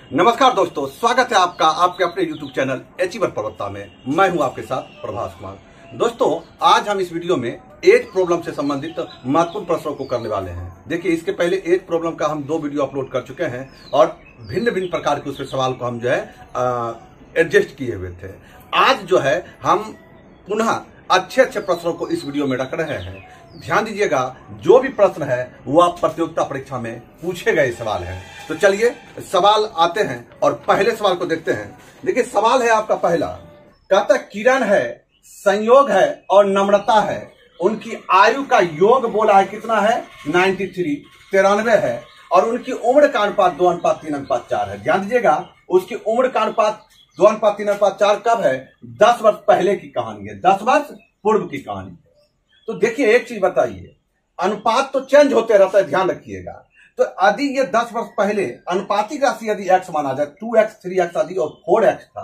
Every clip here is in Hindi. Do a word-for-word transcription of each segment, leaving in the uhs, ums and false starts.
नमस्कार दोस्तों, स्वागत है आपका आपके अपने YouTube चैनल अचीवर पर्वता में। मैं हूं आपके साथ प्रभास कुमार। दोस्तों, आज हम इस वीडियो में एज प्रॉब्लम से संबंधित महत्वपूर्ण प्रश्नों को करने वाले हैं। देखिए, इसके पहले एज प्रॉब्लम का हम दो वीडियो अपलोड कर चुके हैं और भिन्न भिन्न प्रकार के उसके सवाल को हम जो है एडजस्ट किए हुए थे। आज जो है हम पुनः अच्छे अच्छे प्रश्नों को इस वीडियो में रख रहे हैं। ध्यान दीजिएगा, जो भी प्रश्न है वो आप प्रतियोगिता परीक्षा में पूछे गए सवाल है। तो चलिए सवाल आते हैं और पहले सवाल को देखते हैं। देखिए, सवाल है आपका पहला, कहता किरण है, संयोग है और नम्रता है, उनकी आयु का योग बोला है कितना है, तिरानवे तिरानवे है, और उनकी उम्र का अनुपात दो अनुपात तीन अनुपात चार है। ध्यान दीजिएगा, उसकी उम्र का अनुपात दो अनुपात तीन अनुपात चार कब है, दस वर्ष पहले की कहानी है, दस वर्ष पूर्व की कहानी है। तो देखिए, एक चीज बताइए, अनुपात तो चेंज होते रहता है, ध्यान रखिएगा। तो यदि ये दस वर्ष पहले अनुपातिक राशि यदि एक्स माना जाए, टू एक्स थ्री एक्स आदि और फोर एक्स था,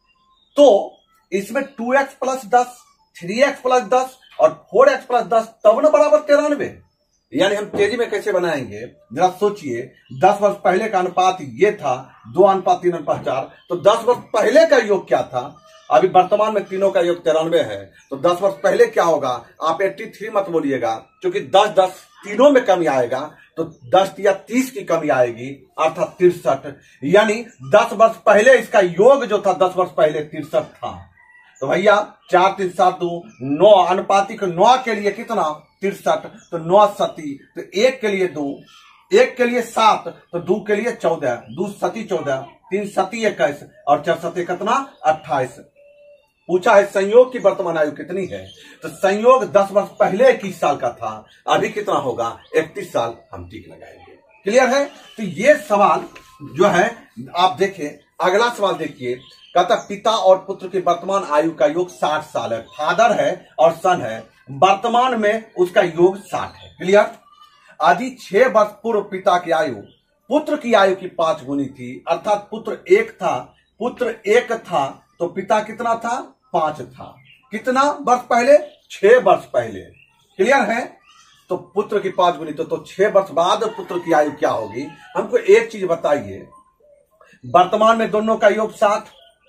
तो इसमें टू एक्स प्लस दस, थ्री एक्स प्लस दस और फोर एक्स प्लस दस तब न बराबर तिरानवे। यानी हम तेजी में कैसे बनाएंगे, जरा सोचिए। दस वर्ष पहले का अनुपात ये था, दो अनुपात तीन अनुपात चार, तो दस वर्ष पहले का योग क्या था, अभी वर्तमान में तीनों का योग तिरानवे है, तो दस वर्ष पहले क्या होगा, आप तिरासी मत बोलिएगा, क्योंकि दस दस तीनों में कमी आएगा, तो दस या तीस की कमी आएगी, अर्थात तिरसठ। यानी दस वर्ष पहले इसका योग जो था, दस वर्ष पहले तिरसठ था। तो भैया चार तीन सात दो नौ, अनुपातिक नौ के लिए कितना, तिरसठ, तो नौ सती, तो एक के लिए दो, एक के लिए सात, तो दो के लिए चौदह, दो सती चौदह, तीन सती इक्कीस और चार सती कितना, अट्ठाईस। पूछा है संयोग की वर्तमान आयु कितनी है, तो संयोग दस वर्ष पहले इक्कीस साल का था, अभी कितना होगा, इकतीस साल। हम टिक लगाएंगे। क्लियर है। तो ये सवाल जो है आप देखिए, अगला सवाल देखिए, कहता पिता और पुत्र की वर्तमान आयु का योग साठ साल है, फादर है और सन है, वर्तमान में उसका योग साठ है। क्लियर। आदि छह वर्ष पूर्व पिता की आयु पुत्र की आयु की पांच गुनी थी, अर्थात पुत्र एक था, पुत्र एक था तो पिता कितना था, पांच था। कितना वर्ष पहले, छह वर्ष पहले। क्लियर है। तो पुत्र की पांच गुनी, तो, तो छह वर्ष बाद पुत्र की आयु क्या होगी। हमको एक चीज बताइए, वर्तमान में दोनों का योग साठ,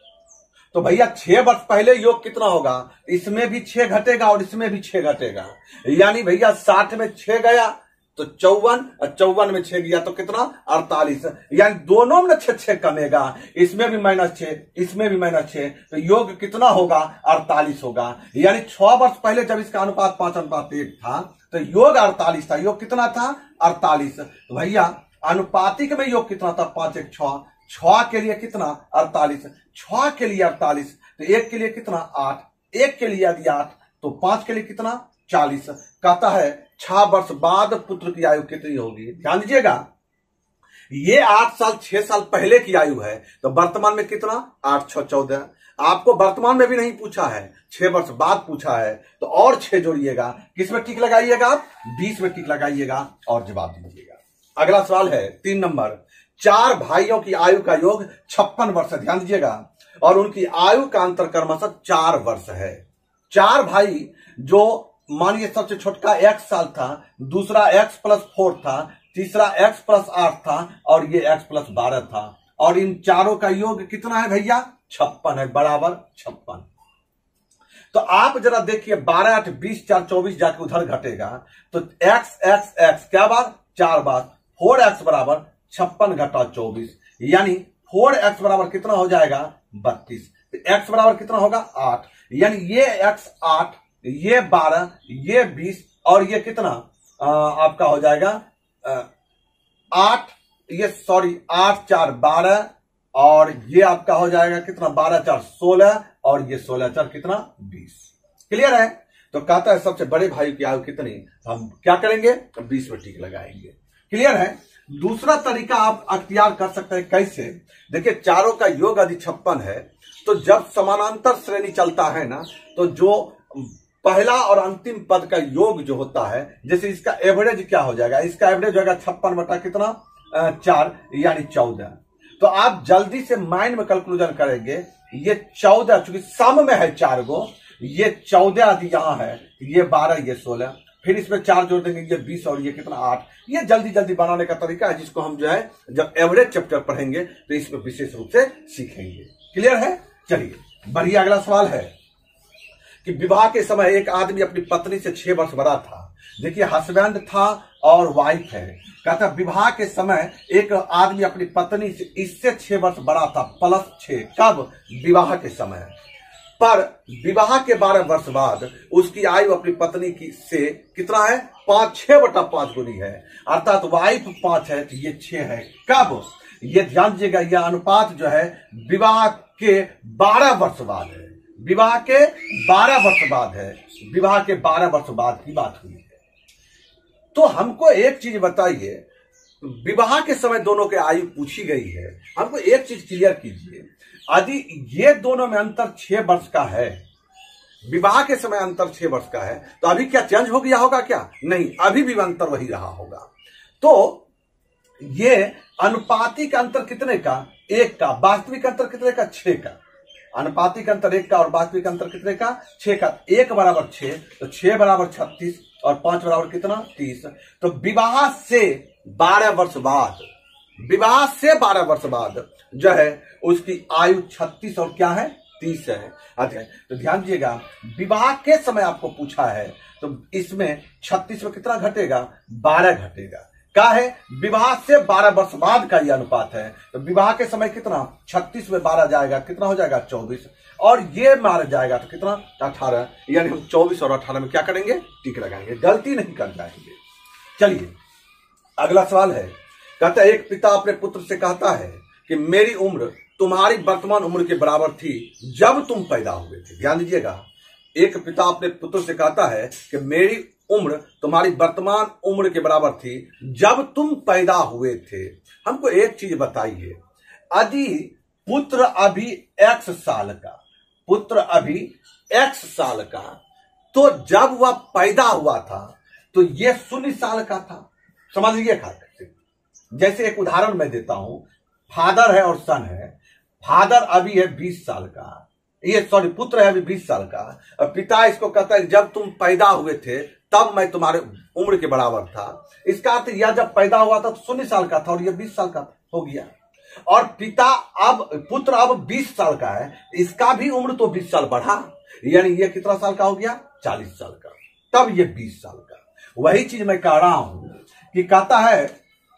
तो भैया छह वर्ष पहले योग कितना होगा, इसमें भी छह घटेगा और इसमें भी छह घटेगा। यानी भैया साठ में छह गया तो चौवन, चौवन में छह गया तो कितना, अड़तालीस। यानी दोनों में छह छह कमेगा, इसमें भी माइनस छह, इसमें भी माइनस छह, तो योग कितना होगा, अड़तालीस होगा। यानी छह वर्ष पहले जब इसका अनुपात पांच अनुपात एक था, तो योग अड़तालीस था। योग कितना था, अड़तालीस। तो भैया अनुपातिक में योग कितना था, पांच एक छह, छह के लिए कितना, अड़तालीस, छह के लिए अड़तालीस, तो एक के लिए कितना, आठ, एक के लिए यदि आठ, तो पांच के लिए कितना, चालीस। कहता है छह वर्ष बाद पुत्र की आयु कितनी होगी। ध्यान दीजिएगा, ये आठ साल छह साल पहले की आयु है, तो वर्तमान में कितना, आठ छह चौदह। आपको वर्तमान में भी नहीं पूछा है, छह वर्ष बाद पूछा है, तो और छह जोड़िएगा, किस में टिक लगाइएगा आप, बीस में टिक लगाइएगा और जवाब दीजिएगा। अगला सवाल है तीन नंबर, चार भाइयों की आयु का योग छप्पन वर्ष है। ध्यान दीजिएगा, और उनकी आयु का अंतर क्रमशः चार वर्ष है। चार भाई, जो मानिए सबसे छोटका एक्स साल था, दूसरा एक्स प्लस फोर था, तीसरा एक्स प्लस आठ था और ये एक्स प्लस बारह था, और इन चारों का योग कितना है भैया, छप्पन है, बराबर छप्पन। तो आप जरा देखिए, बारह आठ बीस, चार चौबीस, जाके उधर घटेगा, तो एक्स एक्स एक्स क्या बार, चार बार, फोर एक्स बराबर छप्पन घटा चौबीस, यानी फोर एक्स बराबर कितना हो जाएगा, बत्तीस। एक्स बराबर कितना होगा, आठ। यानी ये एक्स आठ, ये बारह, ये बीस और ये कितना आ, आपका हो जाएगा आ, आठ, ये सॉरी आठ चार बारह, और ये आपका हो जाएगा कितना, बारह चार सोलह, और ये सोलह चार कितना, बीस। क्लियर है। तो कहता है सबसे बड़े भाई की आयु कितनी, हम क्या करेंगे, बीस में टिक लगाएंगे। क्लियर है। दूसरा तरीका आप अख्तियार कर सकते हैं, कैसे। देखिए, चारों का योग यदि छप्पन है, तो जब समानांतर श्रेणी चलता है ना, तो जो पहला और अंतिम पद का योग जो होता है, जैसे इसका एवरेज क्या हो जाएगा, इसका एवरेज होगा छप्पन बटा कितना, चार, यानी चौदह। तो आप जल्दी से माइंड में कैलकुलेशन करेंगे, ये चौदह चूंकि सम में है चार गो, ये चौदह यदि यहां है, ये बारह, ये सोलह, फिर इसमें चार जोड़ देंगे, ये बीस और ये कितना आठ। ये जल्दी जल्दी बनाने का तरीका है जिसको हम जो है जब एवरेज चैप्टर पढ़ेंगे तो इसमें विशेष रूप से सीखेंगे। क्लियर है? चलिए बढ़िया, अगला सवाल है कि विवाह के समय एक आदमी अपनी पत्नी से छह वर्ष बड़ा था। देखिए हस्बैंड था और वाइफ है। कहता विवाह के समय एक आदमी अपनी पत्नी से इससे छह वर्ष बड़ा था, प्लस छह। कब? विवाह के समय। पर विवाह के बारह वर्ष बाद उसकी आयु अपनी पत्नी की से कितना है? पांच, छह बटा पांच गुनी है, अर्थात वाइफ पांच है तो ये छह है। कब? ये ध्यान दीजिएगा, यह अनुपात जो है विवाह के बारह वर्ष बाद है। विवाह के बारह वर्ष बाद है, विवाह के बारह वर्ष बाद की बात हुई है। तो हमको एक चीज बताइए, विवाह के समय दोनों के आयु पूछी गई है, हमको एक चीज क्लियर कीजिए, यदि ये दोनों में अंतर छह वर्ष का है, विवाह के समय अंतर छह वर्ष का है, तो अभी क्या चेंज हो गया होगा? क्या नहीं, अभी भी अंतर वही रहा होगा। तो ये अनुपातिक अंतर कितने का? एक का। वास्तविक अंतर कितने का? छह का। अनुपातिक अंतर एक का और वास्तविक अंतर कितने का? छह का। एक बराबर छह, तो छह बराबर छत्तीस और पांच बराबर कितना? तीस। तो विवाह से बारह वर्ष बाद, विवाह से बारह वर्ष बाद जो है उसकी आयु छत्तीस और क्या है? तीस है। अच्छा, तो ध्यान दीजिएगा, विवाह के समय आपको पूछा है तो इसमें छत्तीस में कितना घटेगा? बारह घटेगा। क्या है? विवाह से बारह वर्ष बाद का यह अनुपात है। तो विवाह के समय कितना? छत्तीस में बारह जाएगा, कितना हो जाएगा? चौबीस। और ये मार जाएगा तो कितना? अठारह। यानी हम चौबीस और अठारह में क्या करेंगे? टिक लगाएंगे, गलती नहीं कर जाएंगे। चलिए अगला सवाल है, कहता है एक पिता अपने पुत्र से कहता है कि मेरी उम्र तुम्हारी वर्तमान उम्र के बराबर थी जब तुम पैदा हुए थे। ध्यान दीजिएगा, एक पिता अपने पुत्र से कहता है कि मेरी उम्र तुम्हारी वर्तमान उम्र के बराबर थी जब तुम पैदा हुए थे। हमको एक चीज बताइए, यदि पुत्र अभी एक्स साल का, पुत्र अभी एक्स साल का, तो जब वह पैदा हुआ था तो यह शून्य साल का था। समझ लीजिए खाते, जैसे एक उदाहरण मैं देता हूं, फादर है और सन है। फादर अभी है बीस साल का, ये सॉरी पुत्र है अभी बीस साल का, और पिता इसको कहता है जब तुम पैदा हुए थे तब मैं तुम्हारे उम्र के बराबर था। इसका अर्थ यह जब पैदा हुआ था तो शून्य साल का था और यह बीस साल का हो गया। और पिता अब पुत्र अब बीस साल का है, इसका भी उम्र तो बीस साल बढ़ा, यानी ये कितना साल का हो गया? चालीस साल का, तब ये बीस साल का। वही चीज मैं कह रहा हूं कि कहता है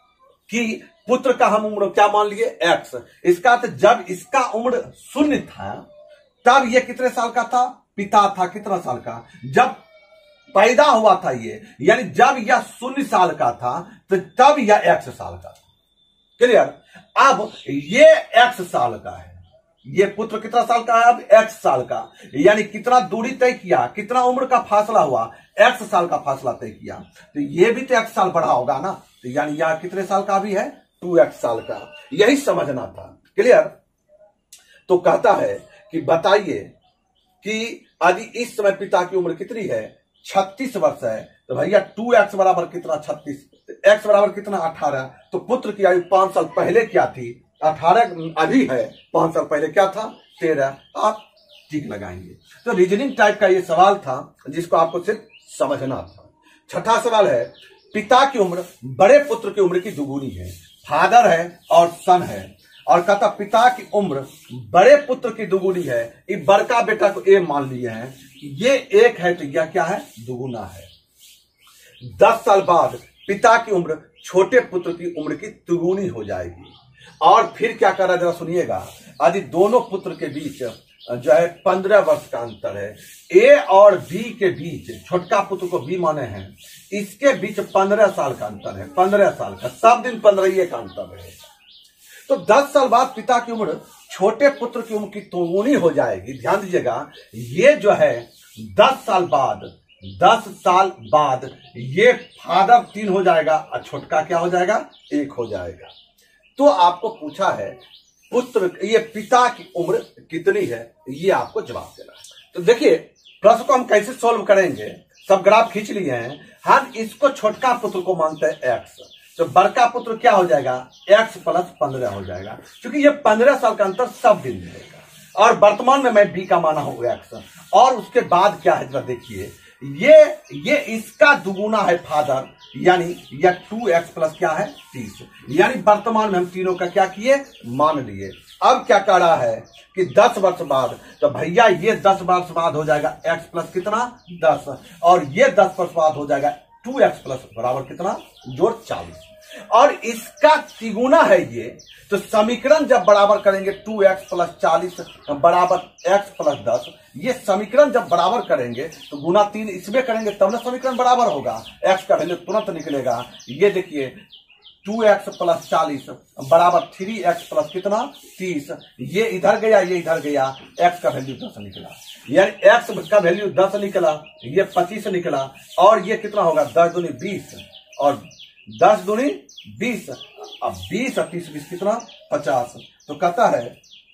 कि पुत्र का हम उम्र क्या मान लिए? एक्स। इसका अर्थ जब इसका उम्र शून्य था तब ये कितने साल का था? पिता था कितना साल का? जब पैदा हुआ था ये, यानी जब यह शून्य साल का था तो तब यह एक्स साल का था। क्लियर? अब ये एक्स साल का है, ये पुत्र कितना साल का है? अब एक्स साल का, यानी कितना दूरी तय किया, कितना उम्र का फासला हुआ? एक्स साल का फासला तय किया, तो ये भी तो एक्स साल बढ़ा होगा ना, तो यानी यह कितने साल का भी है? टू एक्स साल का। यही समझना था। क्लियर? तो कहता है कि बताइए कि यदि इस समय पिता की उम्र कितनी है? छत्तीस वर्ष है, तो भैया टू एक्स बराबर कितना? छत्तीस। एक्स बराबर कितना? अठारह। तो पुत्र की आयु पांच साल पहले क्या थी? अठारह अभी है, पांच साल पहले क्या था? तेरह। आप ठीक लगाएंगे। तो रीजनिंग टाइप का ये सवाल था जिसको आपको सिर्फ समझना था। छठा सवाल है, पिता की उम्र बड़े पुत्र की उम्र की दुगुनी है। फादर है और सन है, और कहता पिता की उम्र बड़े पुत्र की दुगुनी है। ये बड़का बेटा को ए मान लिए हैं, ये एक है तो यह क्या है? दुगुना है। दस साल बाद पिता की उम्र छोटे पुत्र की उम्र की तिगुनी हो जाएगी। और फिर क्या कर रहा है जरा सुनिएगा, यदि दोनों पुत्र के बीच जो है पंद्रह वर्ष का अंतर है, ए और बी के बीच, छोटका पुत्र को बी माने हैं, इसके बीच पंद्रह साल का अंतर है, पंद्रह साल का, सब दिन पंद्रह का अंतर है। तो दस साल बाद पिता की उम्र छोटे पुत्र की उम्र की तिगुनी हो जाएगी। ध्यान दीजिएगा, ये जो है दस साल बाद, दस साल बाद ये फादर तीन हो जाएगा और छोटका क्या हो जाएगा? एक हो जाएगा। तो आपको पूछा है पुत्र, ये पिता की उम्र कितनी है, ये आपको जवाब देना है। तो देखिए प्रश्न को हम कैसे सॉल्व करेंगे, सब ग्राफ खींच लिए हैं। हम इसको छोटका पुत्र को मानते हैं एक्स, तो बड़का पुत्र क्या हो जाएगा? एक्स प्लस पंद्रह हो जाएगा, क्योंकि ये पंद्रह साल का अंतर सब दिन मिलेगा। और वर्तमान में मैं बी का माना हूं एक्स। और उसके बाद क्या है जरा देखिए ये ये इसका दुगुना है फादर, यानी यह टू एक्स प्लस क्या है तीस, यानी वर्तमान में हम तीनों का क्या किए मान लिए। अब क्या कह रहा है कि दस वर्ष बाद, तो भैया ये दस वर्ष बाद हो जाएगा एक्स प्लस कितना दस, और ये दस वर्ष बाद हो जाएगा टू एक्स प्लस बराबर कितना जोड़ चालीस, और इसका तिगुना है ये। तो समीकरण जब बराबर करेंगे टू एक्स प्लस चालीस बराबर एक्स प्लस दस, ये समीकरण जब बराबर करेंगे तो गुना तीन इसमें करेंगे तब ना समीकरण बराबर होगा, एक्स का वैल्यू तुरंत निकलेगा। ये देखिए टू एक्स प्लस चालीस बराबर थ्री एक्स प्लस कितना तीस, ये इधर गया ये इधर गया, एक्स का वैल्यू दस निकला, यानी एक्स का वैल्यू दस निकला, ये पच्चीस निकला, और ये कितना होगा दस दूनी बीस, और दस दूनी बीस, अब बीस और तीस बीस कितना पचास। तो कहता है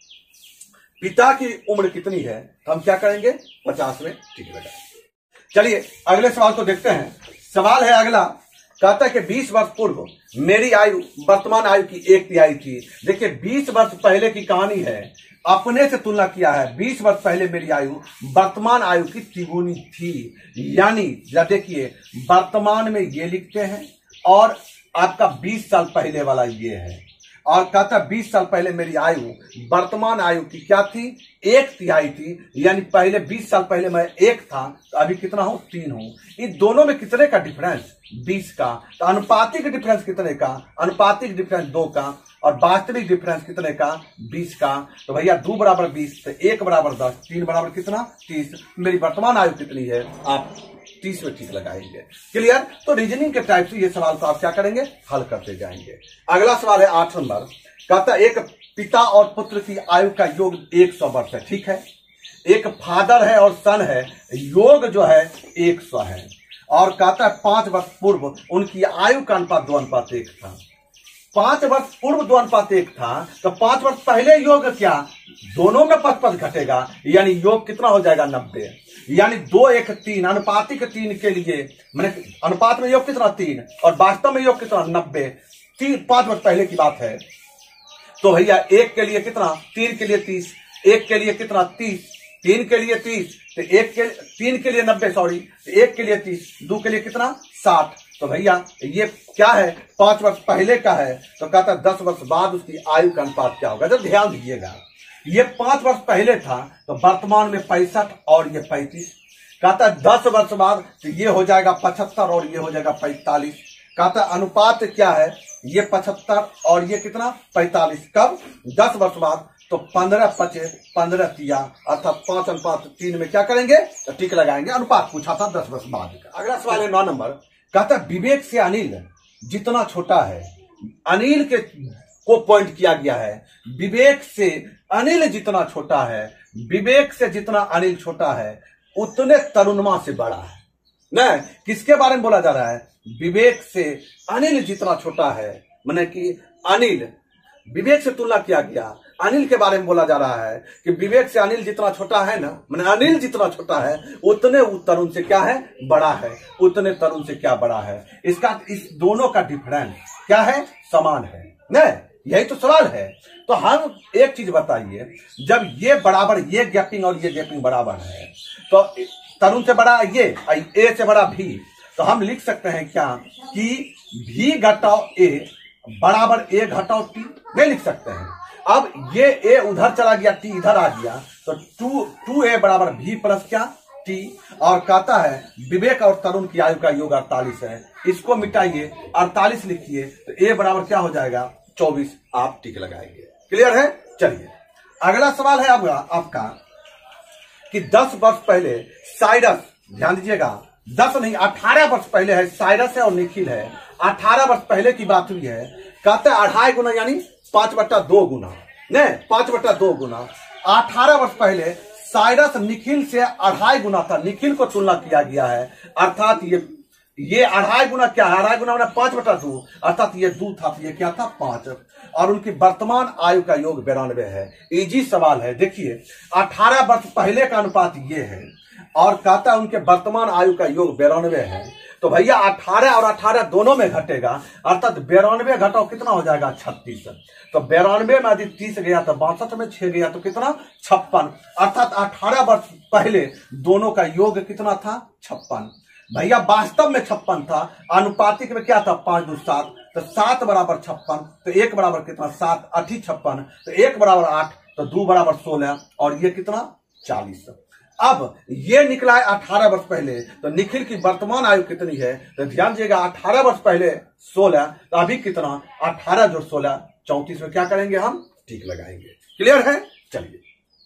पिता की उम्र कितनी है, तो हम क्या करेंगे पचास में टिक लगाएंगे। चलिए अगले सवाल को देखते हैं। सवाल है अगला, कहता है कि बीस वर्ष पूर्व मेरी आयु वर्तमान आयु की एक तिहाई थी। देखिए बीस वर्ष पहले की कहानी है, अपने से तुलना किया है। बीस वर्ष पहले मेरी आयु वर्तमान आयु की तिगुनी थी, यानी जब देखिए वर्तमान में ये लिखते हैं और आपका बीस साल पहले वाला ये है, और कहता बीस साल पहले मेरी आयु वर्तमान आयु की क्या थी एक तिहाई थी, यानी पहले बीस साल पहले मैं एक था तो अभी कितना हूं तीन हूं। इन दोनों में कितने का डिफरेंस बीस का, तो अनुपातिक डिफरेंस कितने का अनुपातिक डिफरेंस दो का, और वास्तविक डिफरेंस कितने का बीस का। तो भैया दो बराबर बीस, तो एक बराबर दस, तीन बराबर कितना तीस। मेरी वर्तमान आयु कितनी है आप तीस में ठीक लगाएंगे। क्लियर। तो रीजनिंग के टाइप से ये सवाल को आप क्या करेंगे हल करते जाएंगे। अगला सवाल है आठ नंबर, कहता एक पिता और पुत्र की आयु का योग एक सौ वर्ष है, ठीक है। एक फादर है और सन है, योग जो है एक सौ है, और कहता है पांच वर्ष पूर्व उनकी आयु का अनुपात दो अनुपात एक था। पांच वर्ष पूर्व दो अनुपात एक था, तो पांच वर्ष पहले योग क्या दोनों में पच पच घटेगा, यानी योग कितना हो जाएगा नब्बे, यानी दो एक तीन अनुपातिक तीन के लिए मैंने अनुपात में योग कितना तीन और वास्तव में योग कितना नब्बे, तीन पांच वर्ष पहले की बात है। तो भैया एक के लिए कितना तीन के लिए तीस, एक के लिए कितना तीस, तीन के लिए तीस, तो एक के तीन के लिए नब्बे सॉरी, एक के लिए तीस, दो के लिए कितना साठ। तो भैया ये क्या है पांच वर्ष पहले का है, तो कहता दस वर्ष बाद उसकी आयु का अनुपात क्या होगा। जब ध्यान दीजिएगा ये पांच वर्ष पहले था तो वर्तमान में पैंसठ और ये पैंतीस, कहता दस वर्ष बाद तो ये हो जाएगा पचहत्तर और ये हो जाएगा पैंतालीस। कहता अनुपात क्या है ये पचहत्तर और ये कितना पैंतालीस, कब दस वर्ष बाद। तो पंद्रह पचे पंद्रह तिया अर्थात पांच अनुपात तीन में क्या करेंगे तो टिक लगाएंगे, अनुपात पूछा था दस वर्ष बाद का। अगला सवाल है नौ नंबर, कहता विवेक से अनिल जितना छोटा है, अनिल के को पॉइंट किया गया है, विवेक से अनिल जितना छोटा है, विवेक से जितना अनिल छोटा है उतने तरुणमा से बड़ा है। न किसके बारे में बोला जा रहा है, विवेक से अनिल जितना छोटा है, माने कि अनिल विवेक से तुलना किया गया, अनिल के बारे में बोला जा रहा है कि विवेक से अनिल जितना छोटा है ना, माने अनिल जितना छोटा है उतने तरुण से क्या है बड़ा है, उतने तरुण से क्या बड़ा है। इसका इस दोनों का डिफरेंस क्या है समान है न, यही तो सवाल है। तो हम एक चीज बताइए, जब ये बराबर ये गैपिंग और ये गैपिंग बराबर है तो तरुण से बड़ा ये ए से बड़ा भी, तो हम लिख सकते हैं क्या कि भी घटाओ ए बराबर ए घटाओ टी, नहीं लिख सकते हैं। अब ये ए उधर चला गया टी इधर आ गया, तो टू टू ए बराबर भी प्लस क्या टी, और कहता है विवेक और तरुण की आयु का योग अड़तालीस है, इसको मिटाइए अड़तालीस लिखिए तो ए बराबर क्या हो जाएगा चौबीस, आप टिक लगाएंगे। क्लियर है। चलिए अगला सवाल है अब आपका कि दस वर्ष पहले साइरस, ध्यान दीजिएगा दस नहीं अठारह वर्ष पहले है, साइरस है और निखिल है, अठारह वर्ष पहले की बात हुई है। कहते हैं अढ़ाई गुना यानी पांच बट्टा दो गुना, नहीं पांच बट्टा दो गुना। अठारह वर्ष पहले साइरस निखिल से अढ़ाई गुना था, निखिल को तुलना किया गया है, अर्थात ये ये अढ़ाई गुना क्या है, अढ़ाई गुना पांच बटा दो, अर्थात ये दो था तो ये क्या था पांच, और उनकी वर्तमान आयु का योग बेरानवे है। इजी सवाल है। देखिए अठारह वर्ष पहले का अनुपात ये है और कहता है उनके वर्तमान आयु का योग बेरानवे है, तो भैया अठारह और अठारह दोनों में घटेगा, अर्थात बेरानवे घटाओ कितना हो जाएगा छत्तीस। तो बेरानवे में यदि तीस गया तो बासठ में छह गया तो कितना छप्पन, अर्थात अठारह वर्ष पहले दोनों का योग कितना था छप्पन। भैया वास्तव में छप्पन था, अनुपातिक में क्या था पांच दो सात, तो सात बराबर छप्पन, तो एक बराबर कितना सात अठी छप्पन, तो एक बराबर आठ, तो दो बराबर सोलह, और ये कितना चालीस। अब ये निकला है अठारह वर्ष पहले, तो निखिल की वर्तमान आयु कितनी है, तो ध्यान दीजिएगा अठारह वर्ष पहले सोलह, तो अभी कितना अठारह जोड़ सोलह चौंतीस में क्या करेंगे हम टिक लगाएंगे। क्लियर है। चलिए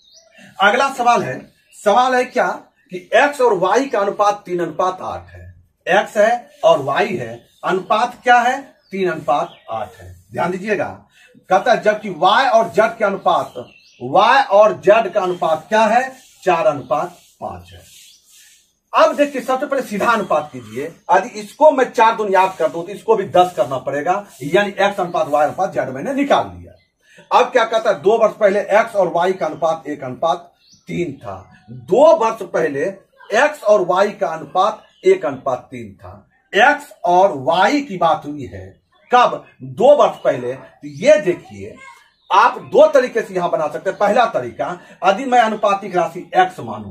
अगला सवाल है, सवाल है क्या कि x और y का अनुपात तीन अनुपात आठ है, x है और y है, अनुपात क्या है तीन अनुपात आठ है। ध्यान दीजिएगा कहता है जबकि y और z के अनुपात y और z का अनुपात क्या है चार अनुपात पांच है। अब देखिए सबसे पहले सीधा अनुपात कीजिए, यदि इसको मैं चार दून याद कर दूं तो इसको भी दस करना पड़ेगा, यानी x अनुपात y अनुपात z मैंने निकाल लिया। अब क्या कहता है दो वर्ष पहले x और y का अनुपात एक अनुपात तीन था, दो वर्ष पहले x और y का अनुपात एक अनुपात तीन था। x और y की बात हुई है कब दो वर्ष पहले, तो ये देखिए आप दो तरीके से यहां बना सकते हैं। पहला तरीका यदि मैं अनुपातिक राशि x मानूं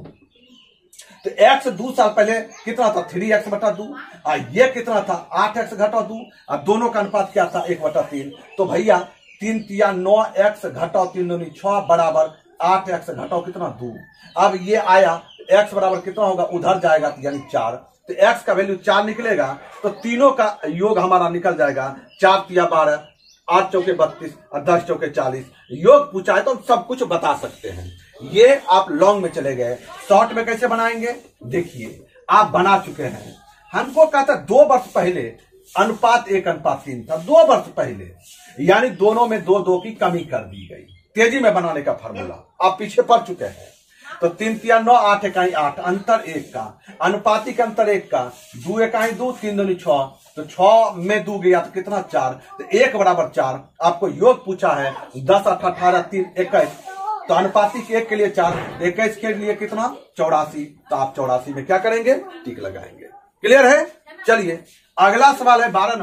तो x दो साल पहले कितना था थ्री एक्स बटा दो, और ये कितना था आठ एक्स घटा दो, और दोनों का अनुपात क्या था एक बटा तीन। तो भैया तीन तिया नौ एक्स घटाओ तीन दूनी छह बराबर आठ एक्स घटाओ कितना दो। अब ये आया x बराबर कितना होगा उधर जाएगा यानी चार, तो x का वैल्यू चार निकलेगा, तो तीनों का योग हमारा निकल जाएगा चार तिया बारह, आठ चौके बत्तीस और दस चौके चालीस। योग पूछा है तो हम सब कुछ बता सकते हैं। ये आप लॉन्ग में चले गए, शॉर्ट में कैसे बनाएंगे देखिए आप बना चुके हैं। हमको कहता दो वर्ष पहले अनुपात एक अनुपात तीन था, दो वर्ष पहले, यानी दोनों में दो दो की कमी कर दी गई। तेजी में बनाने का फॉर्मूला आप पीछे पढ़ चुके हैं। तो तीन तिया नौ आठ इकाई आठ, अंतर एक का, अनुपातिक अंतर एक का, दो इकाई दो तीन दूनी छह, तो छह में दो गया तो कितना चार, तो एक बराबर चार। आपको योग पूछा है दस आठ अठारह तीन इक्कीस, तो अनुपातिक एक के लिए चार, इक्कीस के लिए कितना चौरासी, तो आप चौरासी में क्या करेंगे टिक लगाएंगे। क्लियर है। चलिए अगला सवाल है बारह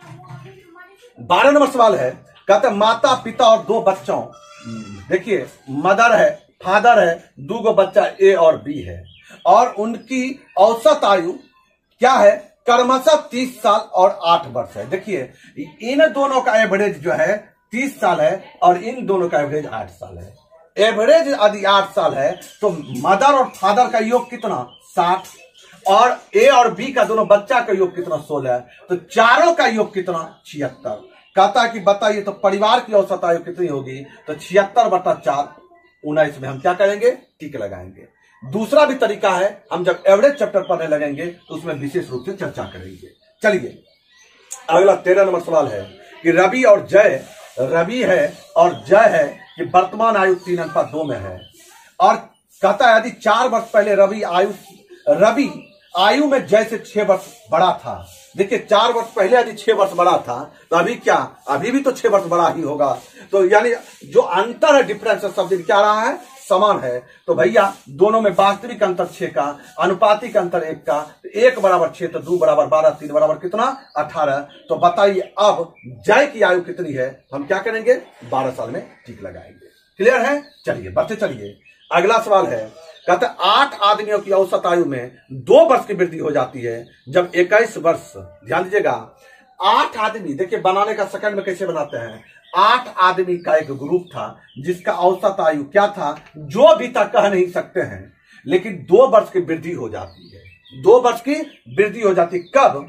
नंबर। बारह नंबर सवाल है कहते माता पिता और दो बच्चों, देखिए मदर है फादर है, दो गो बच्चा ए और बी है, और उनकी औसत आयु क्या है क्रमशः तीस साल और आठ वर्ष है। देखिए इन दोनों का एवरेज जो है तीस साल है और इन दोनों का एवरेज आठ साल है। एवरेज यदि आठ साल है तो मदर और फादर का योग कितना साठ, और ए और बी का दोनों बच्चा का योग कितना सोलह, तो चारों का योग कितना छिहत्तर। कहता है कि बताइए तो परिवार की औसत आयु कितनी होगी, तो छिहत्तर बटा चार उन्नीस में हम क्या करेंगे टिक लगाएंगे। दूसरा भी तरीका है, हम जब एवरेज चैप्टर पढ़ने लगेंगे तो उसमें विशेष रूप से चर्चा करेंगे। चलिए अगला तेरह नंबर सवाल है कि रवि और जय, रवि है और जय है कि वर्तमान आयु तीन अनुपात दो में है, और कहता है यदि चार वर्ष पहले रवि आयु रवि आयु में जय से छह वर्ष बड़ा था। देखिए चार वर्ष पहले यदि छह वर्ष बड़ा था तो अभी क्या अभी भी तो छह वर्ष बड़ा ही होगा, तो यानी जो अंतर है डिफरेंस सब दिन क्या रहा है समान है। तो भैया दोनों में वास्तविक अंतर छह का, अनुपातिक अंतर एक का, तो एक बराबर छह, तो दो बराबर बारह, तीन बराबर कितना अठारह। तो बताइए अब जय की आयु कितनी है, हम क्या करेंगे बारह साल में टिक लगाएंगे। क्लियर है। चलिए बढ़ते चलिए अगला सवाल है कहते आठ आदमियों की औसत आयु में दो वर्ष की वृद्धि हो जाती है जब इक्कीस वर्ष, ध्यान दीजिएगा आठ आदमी, देखिए बनाने का सेकंड में कैसे बनाते हैं, आठ आदमी का एक ग्रुप था जिसका औसत आयु क्या था जो भी तक कह नहीं सकते हैं, लेकिन दो वर्ष की वृद्धि हो जाती है। दो वर्ष की वृद्धि हो जाती कब,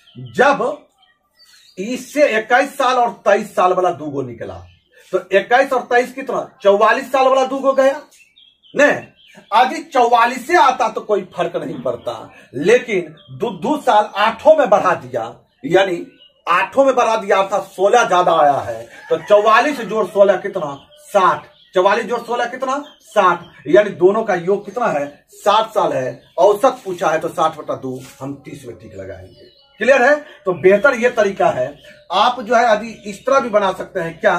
जब इससे इक्कीस साल और तेईस साल वाला दूगो निकला, तो इक्कीस और तेईस कितना चौवालीस साल वाला दूगो गया नहीं, यदि चौवालीस से आता तो कोई फर्क नहीं पड़ता, लेकिन दो दो साल आठों में बढ़ा दिया, यानी आठों में बढ़ा दिया था सोलह ज्यादा आया है, तो चौवालीस जोड़ सोलह कितना साठ, चौवालीस जोड़ सोलह कितना साठ, यानी दोनों का योग कितना है साठ साल है। औसत पूछा है तो साठ बटा दो, हम तीस में टिक लगाएंगे। क्लियर है। तो बेहतर यह तरीका है, आप जो है यदि इस तरह भी बना सकते हैं क्या,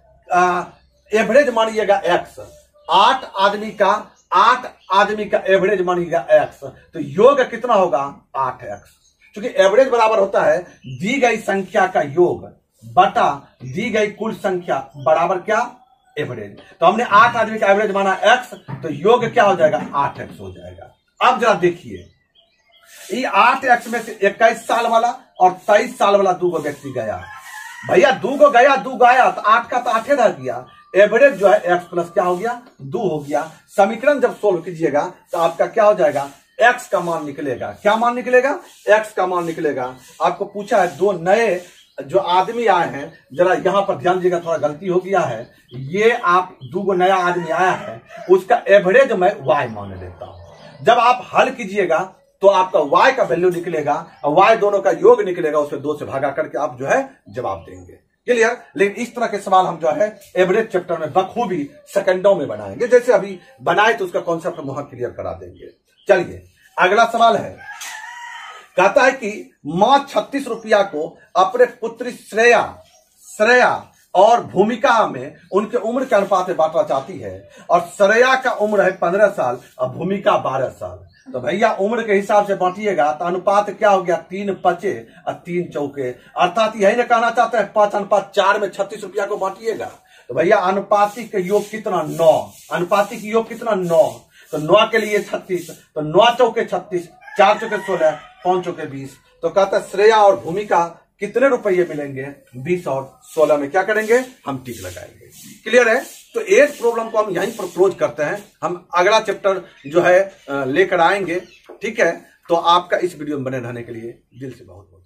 एवरेज मानिएगा एक्स, आठ आदमी का आठ आदमी का एवरेज मानिएगा एक्स, तो योग कितना होगा आठ एक्स, क्योंकि एवरेज बराबर होता है दी गई संख्या का योग बटा दी गई कुल संख्या बराबर क्या, एवरेज। तो हमने आठ आदमी का एवरेज माना एक्स, तो योग क्या हो जाएगा, आठ एक्स हो जाएगा। अब जरा देखिए, ये आठ एक्स में से इक्कीस साल वाला और तेईस साल वाला दो व्यक्ति गया। भैया दो को गया, दो गया, तो आठ का तो आठे रह गया। एवरेज जो है एक्स प्लस क्या हो गया, दो हो गया। समीकरण जब सोल्व कीजिएगा तो आपका क्या हो जाएगा, एक्स का मान निकलेगा। क्या मान निकलेगा, एक्स का मान निकलेगा। आपको पूछा है दो नए जो आदमी आए हैं, जरा यहां पर ध्यान दीजिएगा, थोड़ा गलती हो गया है। ये आप दो नया आदमी आया है, उसका एवरेज मैं वाई मान लेता हूं। जब आप हल कीजिएगा तो आपका y का वैल्यू निकलेगा और y दोनों का योग निकलेगा, उससे दो से भागा करके आप जो है जवाब देंगे। क्लियर। लेकिन इस तरह के सवाल हम जो है एवरेज चैप्टर में बखूबी सेकंडों में बनाएंगे, जैसे अभी बनाए तो उसका कॉन्सेप्ट हम वहां क्लियर करा देंगे। चलिए अगला सवाल है, कहता है कि मां छत्तीस रुपया को अपने पुत्री श्रेया श्रेया और भूमिका में उनके उम्र के अनुपात में बांटना चाहती है, और श्रेया का उम्र है पंद्रह साल और भूमिका बारह साल। तो भैया उम्र के हिसाब से बांटिएगा तो अनुपात क्या हो गया, तीन पचे और तीन चौके, अर्थात यही ना कहना चाहते हैं पांच अनुपात चार में छत्तीस रुपया को बांटिएगा। तो भैया अनुपातिक योग कितना, नौ। अनुपातिक योग कितना, नौ। तो नौ के लिए छत्तीस, तो नौ चौके छत्तीस, चार चौके सोलह, पांच चौके बीस। तो कहता है श्रेया और भूमिका कितने रुपये मिलेंगे, बीस और सोलह में क्या करेंगे, हम टिक लगाएंगे। क्लियर है। तो एट प्रॉब्लम को हम यहीं पर क्लोज करते हैं। हम अगला चैप्टर जो है लेकर आएंगे। ठीक है। तो आपका इस वीडियो में बने रहने के लिए दिल से बहुत बहुत